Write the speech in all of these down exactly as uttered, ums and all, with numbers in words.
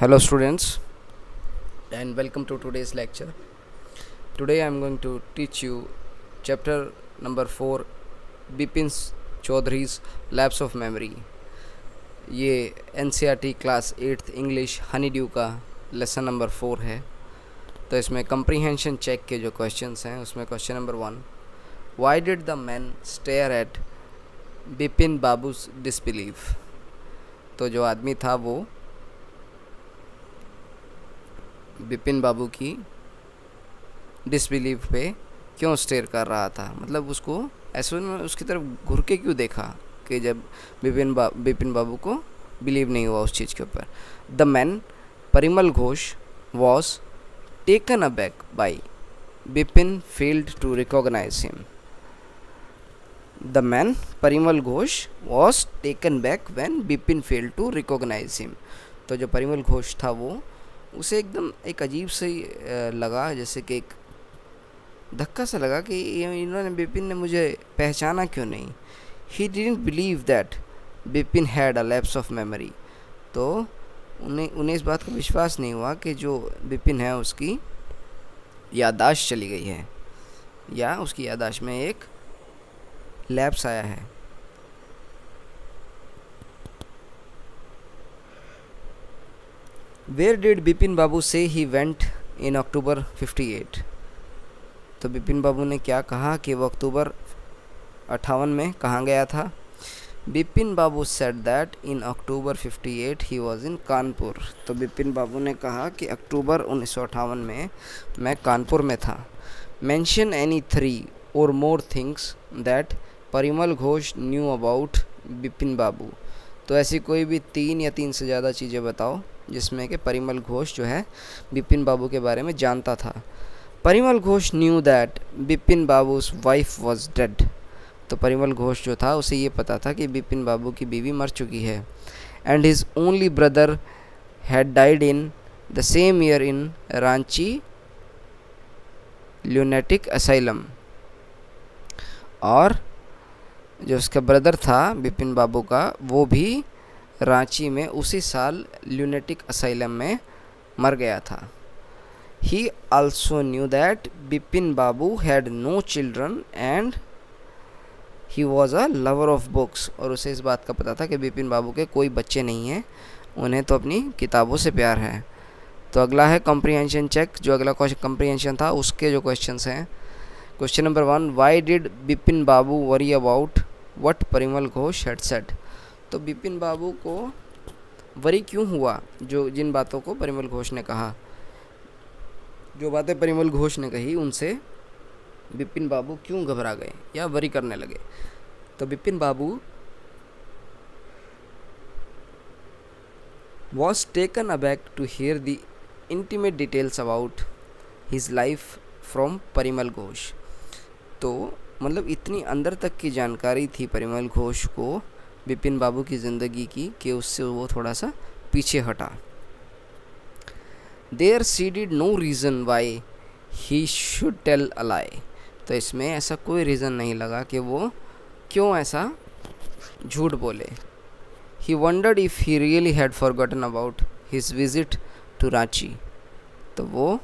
Hello students and welcome to today's lecture. Today I am going to teach you chapter number four Bipin Chaudhary's lapse of memory. ये N C R T class eighth English honeydew का lesson number four है। तो इसमें comprehension check के जो questions हैं उसमें question number one, why did the man stare at Bipin Babu's disbelief. तो जो आदमी था वो बिपिन बाबू की डिसबिलीफ पे क्यों स्टेयर कर रहा था, मतलब उसको ऐसे उसकी तरफ घुर के क्यों देखा कि जब बिपिन बा बिपिन बाबू को बिलीव नहीं हुआ उस चीज़ के ऊपर। The man Parimal Ghosh was taken aback by Bipin failed to recognise him. The man Parimal Ghosh was taken back when Bipin failed to recognise him. तो जो परिमल घोष था वो उसे एकदम एक अजीब से लगा, जैसे कि एक धक्का सा लगा कि इन्होंने बिपिन ने मुझे पहचाना क्यों नहीं। He didn't believe that Bipin had a lapse of memory. तो उन्हें उन्हें इस बात का विश्वास नहीं हुआ कि जो बिपिन है उसकी याददाश्त चली गई है या उसकी याददाश्त में एक लैप्स आया है। वेयर डिड बिपिन बाबू से he went in October fifty eight. तो बिपिन बाबू ने क्या कहा कि वो अक्टूबर अट्ठावन में कहाँ गया था। Bipin Babu said that in October fifty eight he was in Kanpur. तो बिपिन बाबू ने कहा कि अक्टूबर उन्नीस सौ अट्ठावन में मैं कानपुर में था। Mention any three or more things that Parimal Ghosh knew about Bipin Babu. तो ऐसी कोई भी तीन या तीन से ज़्यादा चीज़ें बताओ जिसमें कि परिमल घोष जो है बिपिन बाबू के बारे में जानता था। Parimal Ghosh knew that Bipin Babu's wife was dead. तो परिमल घोष जो था उसे ये पता था कि बिपिन बाबू की बीवी मर चुकी है। And his only brother had died in the same year in Ranchi lunatic asylum. और जो उसका ब्रदर था बिपिन बाबू का वो भी रांची में उसी साल ल्यूनेटिक असाइलम में मर गया था। He also knew that Bipin Babu had no children and he was a lover of books. और उसे इस बात का पता था कि बिपिन बाबू के कोई बच्चे नहीं हैं, उन्हें तो अपनी किताबों से प्यार है। तो अगला है कॉम्प्रीहेंशन चेक। जो अगला क्वेश्चन कॉम्प्रीहेंशन था उसके जो क्वेश्चंस हैं, question number one, why did Bipin Babu worry about what Parimal Ghosh had said. तो बिपिन बाबू को वरी क्यों हुआ जो जिन बातों को परिमल घोष ने कहा, जो बातें परिमल घोष ने कही उनसे बिपिन बाबू क्यों घबरा गए या वरी करने लगे। तो Bipin Babu was taken aback to hear the intimate details about his life from Parimal Ghosh. तो मतलब इतनी अंदर तक की जानकारी थी परिमल घोष को बिपिन बाबू की ज़िंदगी की कि उससे वो थोड़ा सा पीछे हटा। There seemed no reason why he should tell a lie. तो इसमें ऐसा कोई रीज़न नहीं लगा कि वो क्यों ऐसा झूठ बोले। He wondered if he really had forgotten about his visit to Ranchi. तो वो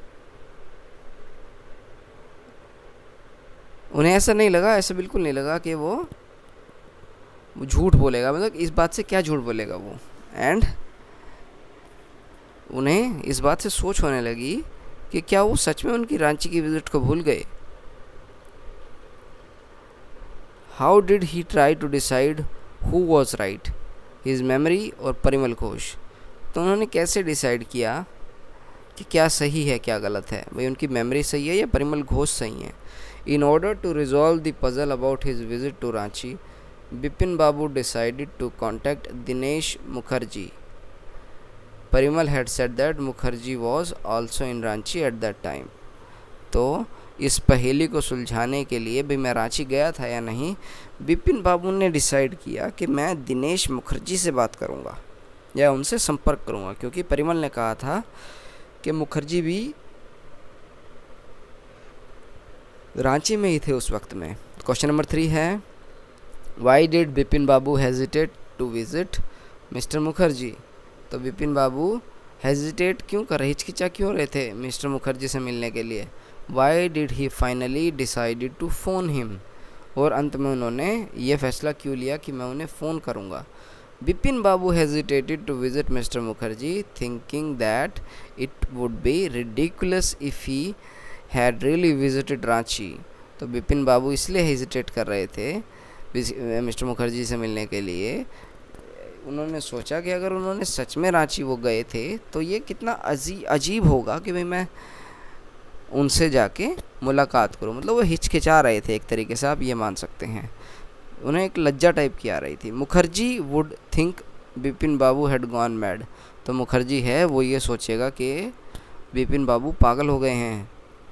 उन्हें ऐसा नहीं लगा, ऐसा बिल्कुल नहीं लगा कि वो वो झूठ बोलेगा, मतलब इस बात से क्या झूठ बोलेगा वो। एंड उन्हें इस बात से सोच होने लगी कि क्या वो सच में उनकी रांची की विजिट को भूल गए। How did he try to decide who was right, his memory or Parimal Ghosh. तो उन्होंने कैसे डिसाइड किया कि क्या सही है क्या गलत है, भाई उनकी मेमोरी सही है या परिमल घोष सही है। In order to resolve the puzzle about his visit to Ranchi, Bipin Babu decided to contact Dinesh Mukherjee. Parimal had said that Mukherjee was also in Ranchi at that time. तो इस पहेली को सुलझाने के लिए भी मैं रांची गया था या नहीं, बिपिन बाबू ने डिसाइड किया कि मैं दिनेश मुखर्जी से बात करूंगा या उनसे संपर्क करूंगा, क्योंकि परिमल ने कहा था कि मुखर्जी भी रांची में ही थे उस वक्त में। क्वेश्चन नंबर थ्री है, why did Bipin Babu hesitate to visit mister Mukherjee. तो बिपिन बाबू हेजिटेट क्यों कर रहे, हिचकिचा क्यों रहे थे मिस्टर मुखर्जी से मिलने के लिए? Why did he finally decided to phone him, और अंत में उन्होंने ये फैसला क्यों लिया कि मैं उन्हें फ़ोन करूँगा? Bipin Babu hesitated to visit mister Mukherjee thinking that it would be ridiculous if he had really visited Ranchi. तो बिपिन बाबू इसलिए हेजिटेट कर रहे थे मिस्टर मुखर्जी से मिलने के लिए, उन्होंने सोचा कि अगर उन्होंने सच में रांची वो गए थे तो ये कितना अजी अजीब होगा कि भाई मैं उनसे जाके मुलाकात करूं। मतलब वो हिचकिचा रहे थे एक तरीके से, आप ये मान सकते हैं, उन्हें एक लज्जा टाइप की आ रही थी। Mukherjee would think Bipin Babu had gone mad, तो मुखर्जी है वो ये सोचेगा कि बिपिन बाबू पागल हो गए हैं।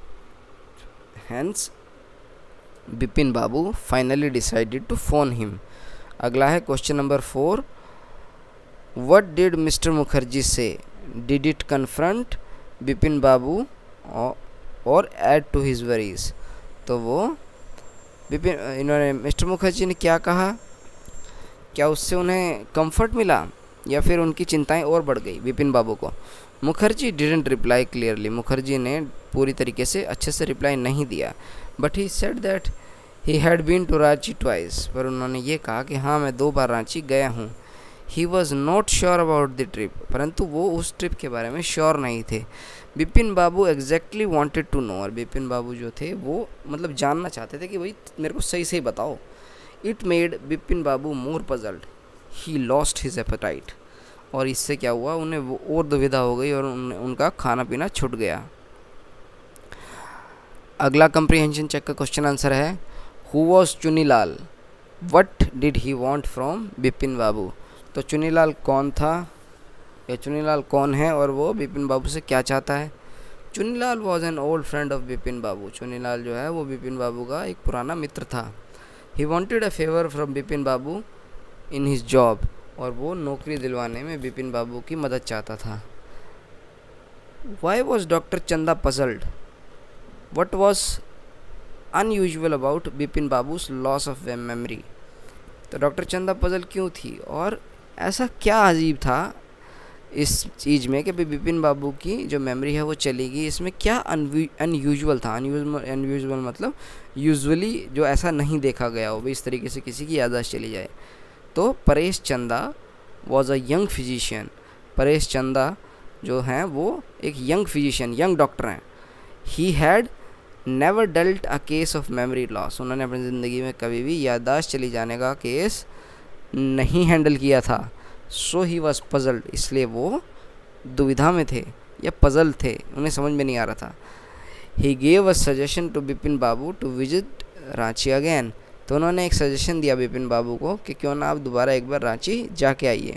Hence Bipin Babu finally decided to phone him. अगला है question number four, what did mister Mukherjee say, did it confront Bipin Babu और ऐड टू हिज वरीज? तो वो बिपिन इन्होंने मिस्टर मुखर्जी ने क्या कहा, क्या उससे उन्हें कंफर्ट मिला या फिर उनकी चिंताएं और बढ़ गई बिपिन बाबू को? Mukherjee didn't reply clearly, Mukherjee ने पूरी तरीके से अच्छे से रिप्लाई नहीं दिया। But he said that he had been to Ranchi twice, पर उन्होंने ये कहा कि हाँ मैं दो बार रांची गया हूँ। He was not sure about the trip, परंतु वो उस ट्रिप के बारे में श्योर नहीं थे। Bipin Babu exactly wanted to know, और बिपिन बाबू जो थे वो मतलब जानना चाहते थे कि भाई मेरे को सही सही बताओ। It made Bipin Babu more puzzled, he lost his appetite, और इससे क्या हुआ, उन्हें वो और दुविधा हो गई और उन, उनका खाना पीना छूट गया। अगला कंप्रीहेंशन चेक का क्वेश्चन आंसर है, who was Chunilal, what did he want from Bipin Babu? तो चुनीलाल कौन था या चुनीलाल कौन है और वो बिपिन बाबू से क्या चाहता है? Chunilal was an old friend of Bipin Babu, Chunilal जो है वो बिपिन बाबू का एक पुराना मित्र था। He wanted a favour from Bipin Babu in his job, और वो नौकरी दिलवाने में बिपिन बाबू की मदद चाहता था। Why was doctor Chanda puzzled, what was unusual about Bipin Babu's loss of memory? तो डॉक्टर चंदा पजल क्यों थी और ऐसा क्या अजीब था इस चीज़ में कि बिपिन बाबू की जो मेमोरी है वो चली गई, इसमें क्या अनयूजुअल था? अनयूजुअल अनयूजुअल मतलब यूजुअली जो ऐसा नहीं देखा गया हो, भी इस तरीके से किसी की याददाश्त चली जाए। तो Paresh Chanda was a young physician, Paresh Chanda जो हैं वो एक यंग फिजिशियन, यंग डॉक्टर हैं। He had never dealt a case of memory loss, उन्होंने अपनी ज़िंदगी में कभी भी याददाश्त चली जाने का केस नहीं हैंडल किया था। सो ही वॉज पजल्ड, इसलिए वो दुविधा में थे या पजल थे, उन्हें समझ में नहीं आ रहा था। He gave a suggestion to Bipin Babu to visit Ranchi again, तो उन्होंने एक सजेशन दिया बिपिन बाबू को कि क्यों ना आप दोबारा एक बार रांची जाके आइए।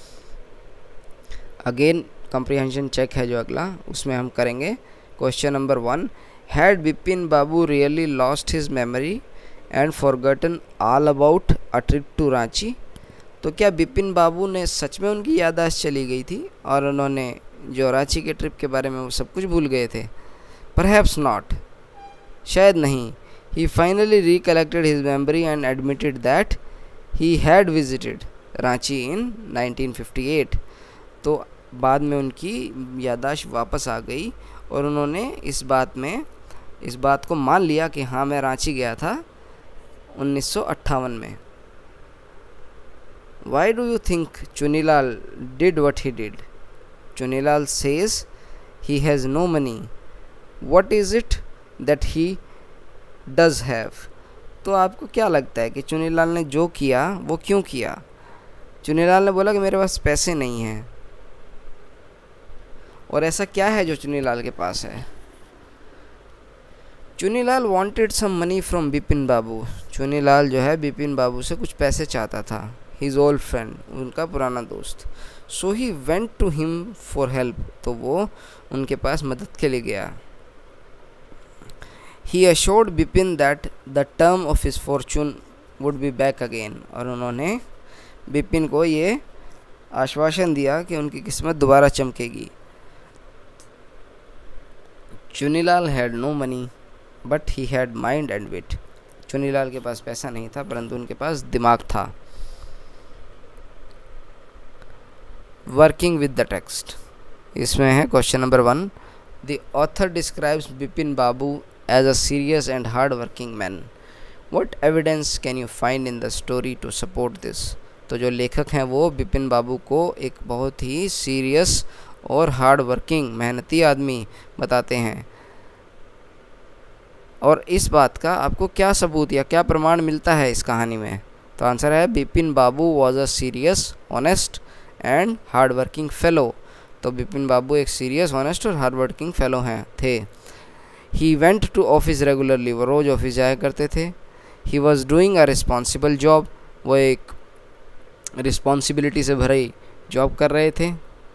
अगेन कंप्रीहेंशन चेक है जो अगला, उसमें हम करेंगे question number one, had Bipin Babu really lost his memory and forgotten all about a trip to Ranchi? तो क्या बिपिन बाबू ने सच में उनकी याददाश्त चली गई थी और उन्होंने जो रांची के ट्रिप के बारे में वो सब कुछ भूल गए थे? परहैप्स नॉट, शायद नहीं। He finally recollected his memory and admitted that he had visited Ranchi in nineteen fifty eight, तो बाद में उनकी याददाश्त वापस आ गई और उन्होंने इस बात में इस बात को मान लिया कि हाँ मैं रांची गया था उन्नीस सौ अट्ठावन में। Why do you think Chunilal did what he did? Chunilal says he has no money, what is it that he does have? तो आपको क्या लगता है कि चुनीलाल ने जो किया वो क्यों किया? चुनीलाल ने बोला कि मेरे पास पैसे नहीं हैं, और ऐसा क्या है जो चुनीलाल के पास है? Chunilal wanted some money from Bipin Babu, Chunilal जो है बिपिन बाबू से कुछ पैसे चाहता था। हिज ओल्ड फ्रेंड, उनका पुराना दोस्त। So he went to him for help, तो वो उनके पास मदद के लिए गया। He assured Bipin that the term of his fortune would be back again, और उन्होंने बिपिन को ये आश्वासन दिया कि उनकी किस्मत दोबारा चमकेगी। Chunilal had no money but he had mind and wit, Chunilal के पास पैसा नहीं था परंतु उनके पास दिमाग था। वर्किंग विद द टेक्स्ट, इसमें है question number one, the author describes Bipin Babu as a serious and hard working man, what evidence can you find in the story to support this. तो जो लेखक हैं वो बिपिन बाबू को एक बहुत ही सीरियस और हार्ड वर्किंग मेहनती आदमी बताते हैं, और इस बात का आपको क्या सबूत या क्या प्रमाण मिलता है इस कहानी में। तो आंसर है Bipin Babu was a serious, honest and hard working fellow. तो बिपिन बाबू एक सीरियस, ऑनेस्ट और हार्ड वर्किंग फेलो हैं थे। He went to office regularly, वो रोज़ ऑफिस जाया करते थे। He was doing a responsible job, वो एक रिस्पॉन्सिबिलिटी से भरी जॉब कर रहे थे।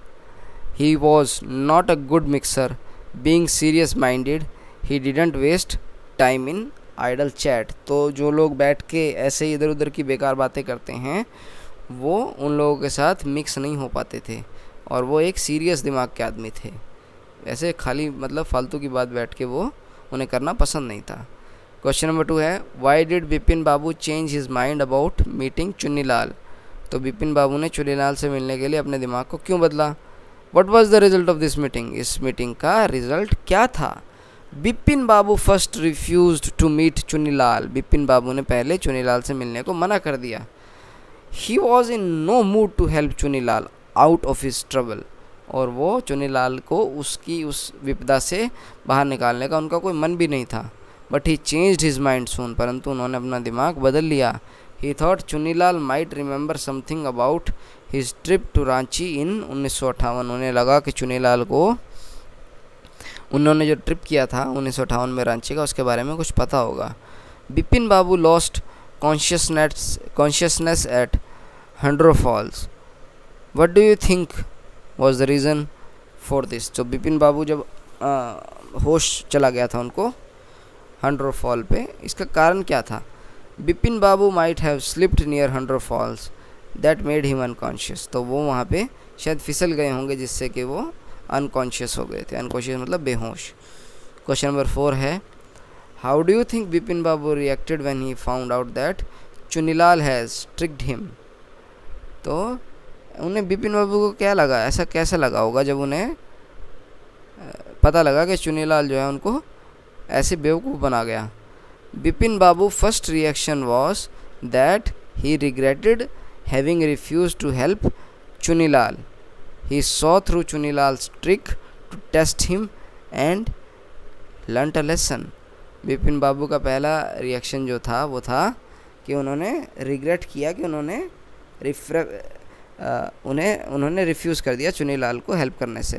He was not a good mixer, being serious minded he didn't waste time in idle chat. तो जो लोग बैठ के ऐसे इधर उधर की बेकार बातें करते हैं वो उन लोगों के साथ मिक्स नहीं हो पाते थे, और वो एक सीरियस दिमाग के आदमी थे। ऐसे खाली मतलब फालतू की बात बैठ के वो उन्हें करना पसंद नहीं था। क्वेश्चन नंबर टू है, why did Bipin Babu change his mind about meeting Chunnilal. तो बिपिन बाबू ने चुन्नीलाल से मिलने के लिए अपने दिमाग को क्यों बदला। What was the result of this meeting, इस मीटिंग का रिजल्ट क्या था। Bipin Babu first refused to meet Chunnilal, Bipin Babu ने पहले चुन्नीलाल से मिलने को मना कर दिया। He was in no mood to help Chunnilal out of his trouble, और वो चुन्नीलाल को उसकी उस विपदा से बाहर निकालने का उनका कोई मन भी नहीं था। But he changed his mind soon, परंतु उन्होंने अपना दिमाग बदल लिया। He thought Chunnilal might remember something about his trip to Ranchi in उन्नीस सौ अट्ठावन। उन्हें लगा कि चुन्नीलाल को उन्होंने जो ट्रिप किया था उन्नीस सौ अट्ठावन में रांची का, उसके बारे में कुछ पता होगा। Bipin Babu lost consciousness consciousness at Hundru Falls, what do you think was the reason for this. तो बिपिन बाबू जब आ, होश चला गया था उनको हंड्रो फॉल पे, इसका कारण क्या था। Bipin Babu might have slipped near Hundru Falls that made him unconscious. तो वो वहाँ पे शायद फिसल गए होंगे जिससे कि वो अनकॉन्शियस हो गए थे। अनकॉन्शियस मतलब बेहोश। क्वेश्चन नंबर फोर है, how do you think Bipin Babu reacted when he found out that Chunnilal has tricked him. तो उन्हें बिपिन बाबू को क्या लगा, ऐसा कैसे लगा होगा जब उन्हें पता लगा कि चुन्नीलाल जो है उनको ऐसे बेवकूफ़ बना गया। Bipin Babu first reaction was that he regretted having refuse to help Chunnilal. He saw through Chunnilal's trick to test him and learnt a lesson. Bipin Babu का पहला रिएक्शन जो था वो था कि उन्होंने रिग्रेट किया कि उन्होंने रिफ्रे आ, उन्हें उन्होंने रिफ्यूज़ कर दिया चुन्नीलाल को हेल्प करने से,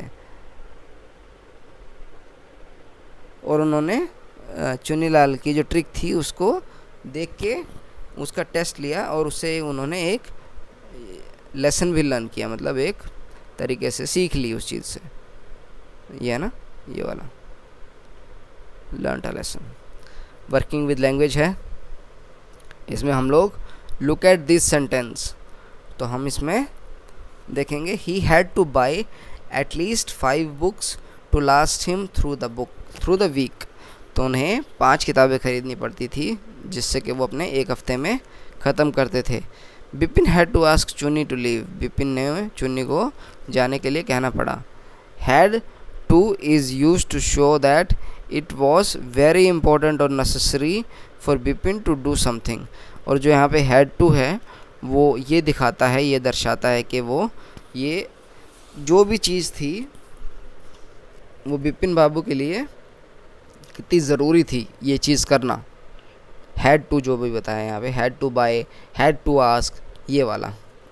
और उन्होंने चुन्नीलाल की जो ट्रिक थी उसको देख के उसका टेस्ट लिया और उससे उन्होंने एक लेसन भी लर्न किया, मतलब एक तरीके से सीख ली उस चीज़ से। ये है ना, ये वाला learn a lesson. Working with language है, इसमें हम लोग लुक एट दिस सेंटेंस, तो हम इसमें देखेंगे he had to buy at least five books to last him through the book through the week. तो उन्हें पांच किताबें खरीदनी पड़ती थी जिससे कि वो अपने एक हफ्ते में ख़त्म करते थे। Bipin had to ask Chunni to leave, Bipin ने चुन्नी को जाने के लिए कहना पड़ा। Had to is use to show that it was very important और necessary for Bipin to do something, और जो यहाँ पे हैड टू है वो ये दिखाता है, ये दर्शाता है कि वो ये जो भी चीज़ थी वो बिपिन बाबू के लिए कितनी ज़रूरी थी ये चीज़ करना। हैड टू जो भी बताया यहाँ पे, had to buy, had to ask, ये वाला।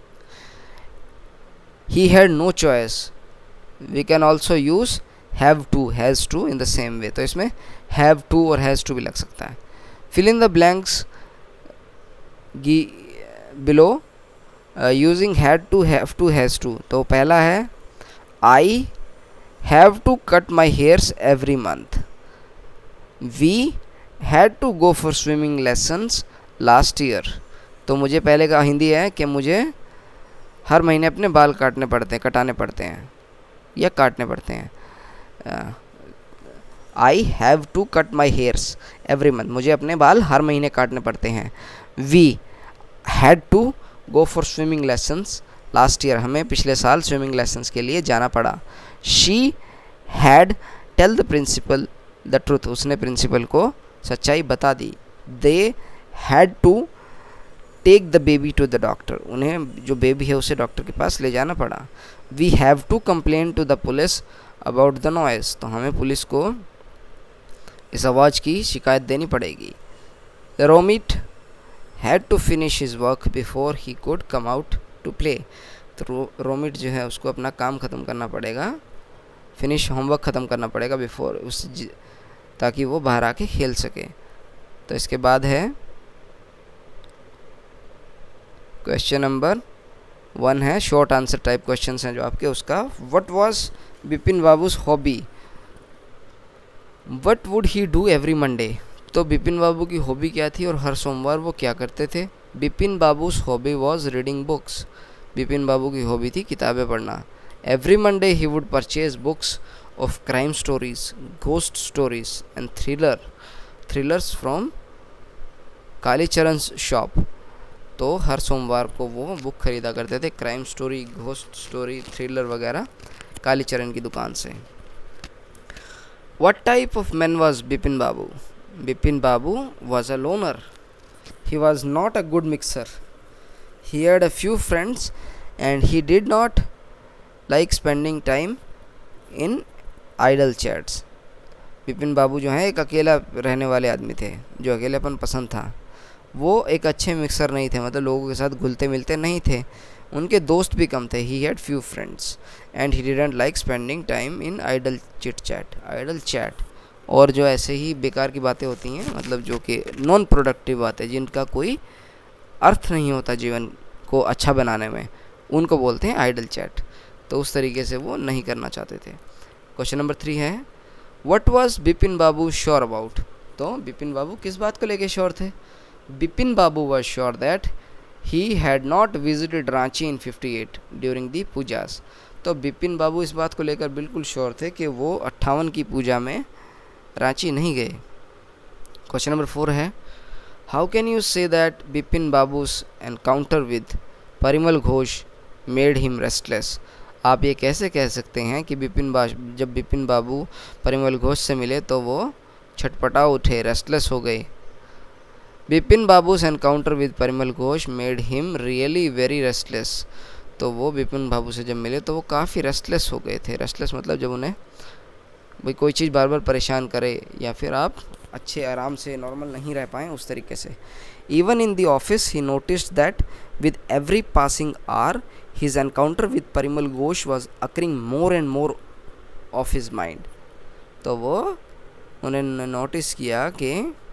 He had no choice, we can also use have to, has to in the same way, तो इसमें हैव टू और हैज़ टू भी लग सकता है। Fill in the blanks below using had to, have to, has to. तो पहला है I have to cut my hairs every month, we had to go for swimming lessons last year. तो मुझे पहले का हिंदी है कि मुझे हर महीने अपने बाल काटने पड़ते हैं, कटाने पड़ते हैं या काटने पड़ते हैं। I have to cut my hairs every month, मुझे अपने बाल हर महीने काटने पड़ते हैं। We had to go for swimming lessons last year हमें पिछले साल स्विमिंग लेसन्स के लिए जाना पड़ा। She had tell the principal the truth, उसने प्रिंसिपल को सच्चाई बता दी। They had to take the baby to the doctor, उन्हें जो बेबी है उसे डॉक्टर के पास ले जाना पड़ा। We have to complain to the police about the noise, तो हमें पुलिस को इस आवाज़ की शिकायत देनी पड़ेगी। Romit had to finish his work before he could come out to play, तो रो, रोमिट जो है उसको अपना काम ख़त्म करना पड़ेगा, फिनिश होमवर्क ख़त्म करना पड़ेगा बिफोर उस, ताकि वो बाहर आके खेल सके। तो इसके बाद है क्वेश्चन नंबर वन है शॉर्ट आंसर टाइप क्वेश्चंस हैं जो आपके, उसका what was Bipin Babu's hobby, what would he do every Monday, तो बिपिन बाबू की हॉबी क्या थी और हर सोमवार वो क्या करते थे। Bipin Babu's hobby was reading books, Bipin Babu की हॉबी थी किताबें पढ़ना। Every Monday he would purchase books of crime stories, ghost stories and thriller thrillers from Kalicharan shop, तो हर सोमवार को वो बुक खरीदा करते थे, crime story, ghost story, thriller वगैरह कालीचरण की दुकान से। What type of man was Bipin Babu? Bipin Babu was a loner. He was not a good mixer. He had a few friends and he did not like spending time in idle chats. Bipin बाबू जो है एक अकेला रहने वाले आदमी थे, जो अकेलेपन पसंद था। वो एक अच्छे मिक्सर नहीं थे, मतलब लोगों के साथ घुलते मिलते नहीं थे, उनके दोस्त भी कम थे। He had few friends and he didn't like spending time in idle chit chat, idle chat, और जो ऐसे ही बेकार की बातें होती हैं, मतलब जो कि नॉन प्रोडक्टिव बातें जिनका कोई अर्थ नहीं होता जीवन को अच्छा बनाने में, उनको बोलते हैं आइडल चैट। तो उस तरीके से वो नहीं करना चाहते थे। क्वेश्चन नंबर थ्री है what was Bipin Babu sure about, तो बिपिन बाबू किस बात को लेके श्योर थे। Bipin Babu was sure that he had not visited Ranchi in fifty eight during the Pujas, तो बिपिन बाबू इस बात को लेकर बिल्कुल श्योर थे कि वो अट्ठावन की पूजा में रांची नहीं गए। क्वेश्चन नंबर फोर है how can you say that Bipin Babu's encounter with Parimal Ghosh made him restless, आप ये कैसे कह सकते हैं कि बिपिन बा जब बिपिन बाबू परिमल घोष से मिले तो वो छटपटा उठे, रेस्टलेस हो गए। Bipin Babu's encounter with Parimal Ghosh made him really very restless, तो वो बिपिन बाबू से जब मिले तो वो काफ़ी रेस्टलेस हो गए थे। रेस्टलेस मतलब जब उन्हें भाई कोई चीज़ बार बार परेशान करे या फिर आप अच्छे आराम से नॉर्मल नहीं रह पाएँ, उस तरीके से। Even in the office he noticed that with every passing hour his encounter with Parimal Ghosh was occurring more and more of his mind, तो वो उन्होंने नोटिस किया कि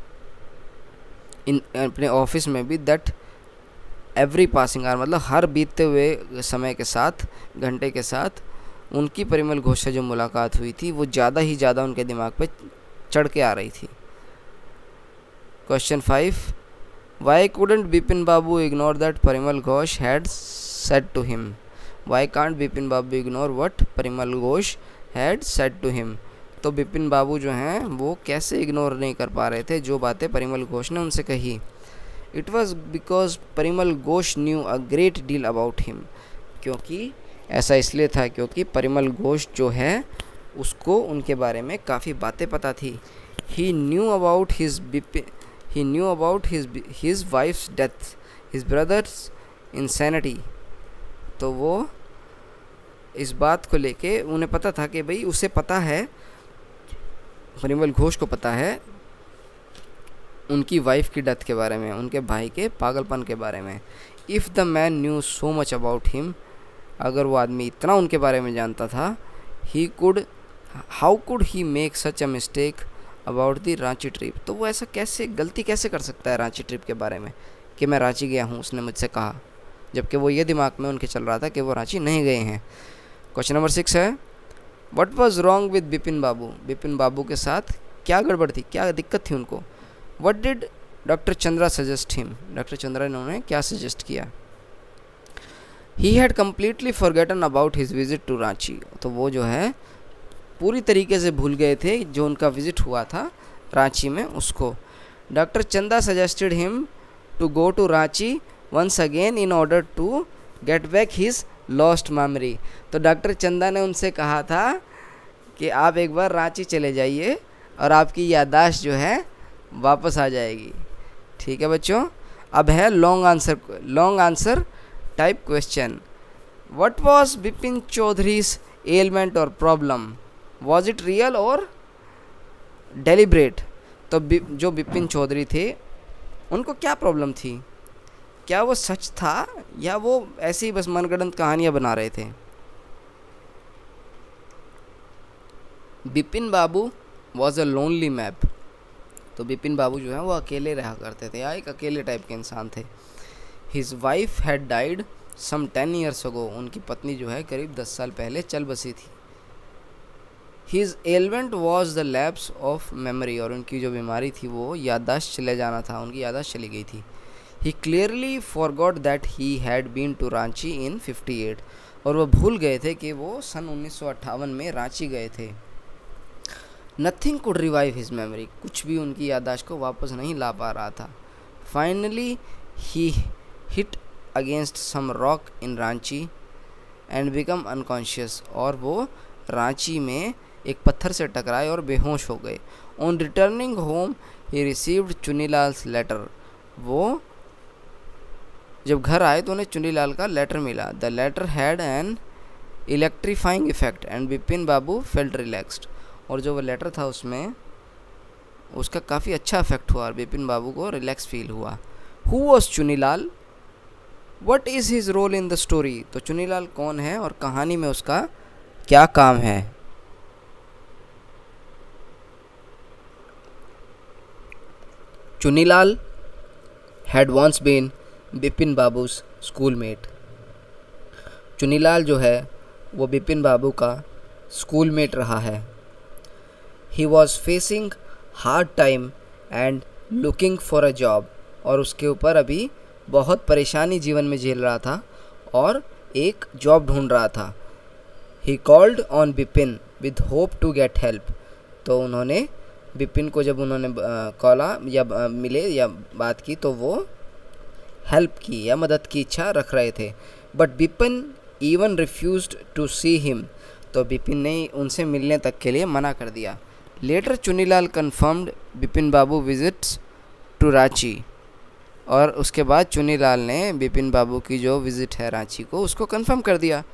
इन अपने ऑफिस में भी दैट एवरी पासिंग आवर मतलब हर बीतते हुए समय के साथ, घंटे के साथ उनकी परिमल घोष से जो मुलाकात हुई थी वो ज़्यादा ही ज़्यादा उनके दिमाग पे चढ़ के आ रही थी। Question five why couldn't Bipin Babu ignore that Parimal Ghosh had said to him, why can't Bipin Babu ignore what Parimal Ghosh had said to him, तो बिपिन बाबू जो हैं वो कैसे इग्नोर नहीं कर पा रहे थे जो बातें परिमल घोष ने उनसे कही। It was because Parimal Ghosh knew a great deal about him, क्योंकि ऐसा इसलिए था क्योंकि परिमल घोष जो है उसको उनके बारे में काफ़ी बातें पता थी। He knew about his he knew about his his wife's death, his brother's insanity, तो वो इस बात को लेके उन्हें पता था कि भाई उसे पता है, परिमल घोष को पता है उनकी वाइफ की डेथ के बारे में, उनके भाई के पागलपन के बारे में। If the man knew so much about him, अगर वो आदमी इतना उनके बारे में जानता था, he could how could he make such a mistake about the Ranchi trip, तो वो ऐसा कैसे गलती कैसे कर सकता है रांची ट्रिप के बारे में कि मैं रांची गया हूँ, उसने मुझसे कहा, जबकि वो ये दिमाग में उनके चल रहा था कि वो रांची नहीं गए हैं। क्वेश्चन नंबर सिक्स है what was wrong with Bipin Babu, Bipin Babu के साथ क्या गड़बड़ थी, क्या दिक्कत थी उनको। What did doctor Chandra suggest him, doctor Chandra ने उन्हें क्या सजेस्ट किया। He had completely forgotten about his visit to Ranchi, तो वो जो है पूरी तरीके से भूल गए थे जो उनका विजिट हुआ था रांची में उसको। Doctor Chanda suggested him to go to Ranchi once again in order to get back his lost memory. तो डॉक्टर चंदा ने उनसे कहा था कि आप एक बार रांची चले जाइए और आपकी याददाश्त जो है वापस आ जाएगी। ठीक है बच्चों, अब है long answer long answer type question. What was Bipin Chowdhury's ailment or problem, was it real or deliberate. तो जो बिपिन चौधरी थे उनको क्या प्रॉब्लम थी, क्या वो सच था या वो ऐसे ही बस मनगढ़ंत कहानियाँ बना रहे थे। Bipin Babu was a lonely man. तो बिपिन बाबू जो है वो अकेले रहा करते थे या एक अकेले टाइप के इंसान थे। His wife had died some ten years ago. उनकी पत्नी जो है करीब दस साल पहले चल बसी थी। His ailment was the lapse of memory. और उनकी जो बीमारी थी वो याददाश्त चले जाना था, उनकी याददाश्त चली गई थी। He clearly forgot that he had been to Ranchi in fifty eight. और वो भूल गए थे कि वो सन उन्नीस सौ अट्ठावन में रांची गए थे। Nothing could revive his memory. कुछ भी उनकी याददाश्त को वापस नहीं ला पा रहा था। Finally he hit against some rock in Ranchi and become unconscious. और वो रांची में एक पत्थर से टकराए और बेहोश हो गए। On returning home he received Chunilal's letter. वो जब घर आए तो उन्हें चुनीलाल का लेटर मिला। The letter had an electrifying effect and Bipin Babu felt relaxed. और जो वो लेटर था उसमें उसका काफ़ी अच्छा इफेक्ट हुआ और बिपिन बाबू को रिलैक्स फील हुआ। Who was Chunilal, what is his role in the story. तो चुनीलाल कौन है और कहानी में उसका क्या काम है। Chunilal had once been Bipin Babu's schoolmate. Chunilal जो है वो बिपिन बाबू का स्कूलमेट रहा है। He was facing hard time and looking for a job. और उसके ऊपर अभी बहुत परेशानी जीवन में झेल रहा था और एक जॉब ढूंढ रहा था। He called on Bipin with hope to get help. तो उन्होंने बिपिन को जब उन्होंने कॉला या मिले या बात की तो वो हेल्प की या मदद की इच्छा रख रहे थे। But Bipin even refused to see him. तो बिपिन ने उनसे मिलने तक के लिए मना कर दिया। Letter Chunilal confirmed Bipin Babu visits to Ranchi. और उसके बाद चुनीलाल ने बिपिन बाबू की जो विज़िट है रांची को उसको कंफर्म कर दिया।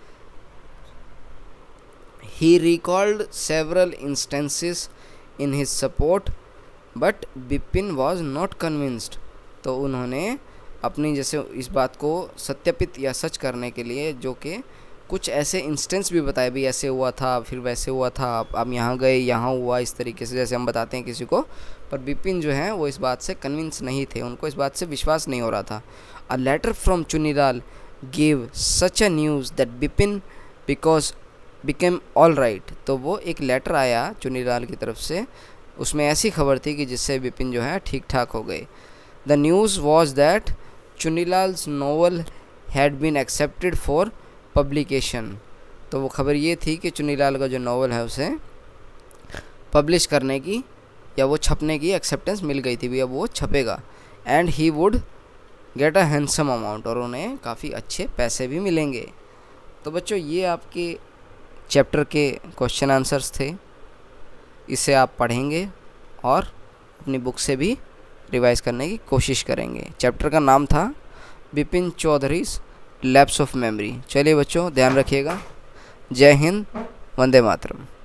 He recalled several instances in his support but Bipin was not convinced. तो उन्होंने अपनी जैसे इस बात को सत्यापित या सच करने के लिए जो कि कुछ ऐसे इंस्टेंस भी बताए, भी ऐसे हुआ था फिर वैसे हुआ था, आप आप यहाँ गए यहाँ हुआ, इस तरीके से जैसे हम बताते हैं किसी को। पर बिपिन जो हैं वो इस बात से कन्विंस नहीं थे, उनको इस बात से विश्वास नहीं हो रहा था। A letter from Chunilal give such a news that Bipin because became all right. तो वो एक लेटर आया चुनीलाल की तरफ से, उसमें ऐसी खबर थी कि जिससे बिपिन जो है ठीक ठाक हो गए। The news was that Chunilal's novel had been accepted for publication. तो वो खबर ये थी कि चुनीलाल का जो नावल है उसे पब्लिश करने की या वो छपने की एक्सेप्टेंस मिल गई थी, भी अब वो छपेगा। And he would get a handsome amount. और उन्हें काफ़ी अच्छे पैसे भी मिलेंगे। तो बच्चों ये आपके चैप्टर के क्वेश्चन आंसर्स थे। इसे आप पढ़ेंगे और अपनी बुक से भी रिवाइज करने की कोशिश करेंगे। चैप्टर का नाम था Bipin Chowdhury's lapse of memory. चलिए बच्चों ध्यान रखिएगा। जय हिंद, वंदे मातरम।